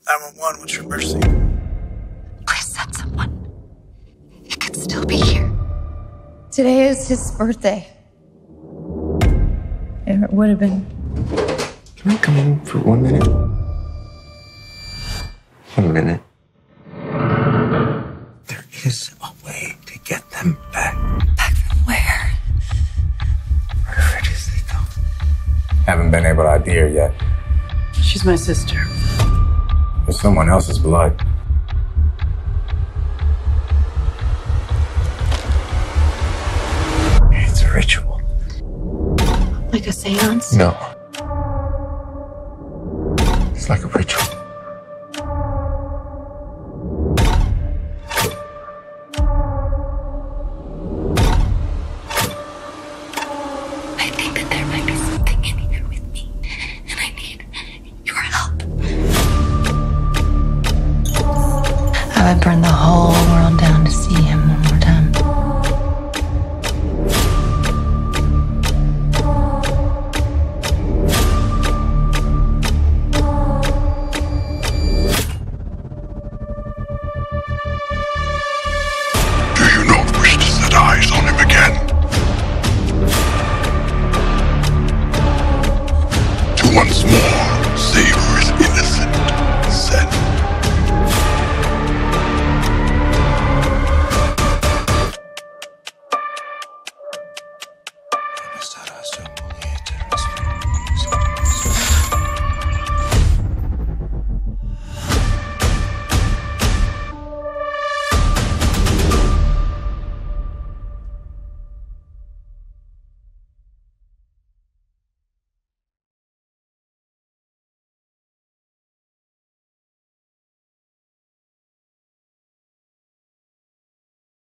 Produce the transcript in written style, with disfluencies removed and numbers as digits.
911, what's your emergency? Please send someone. He could still be here. Today is his birthday. It would have been. Can I come in for 1 minute? 1 minute. There is a way to get them back. Back from where? Wherever it is they go. Haven't been able to ID her yet. She's my sister. It's someone else's blood. It's a ritual. Like a seance? No. It's like a ritual. I think that there might be something in here with me, and I need your help. I would burn the whole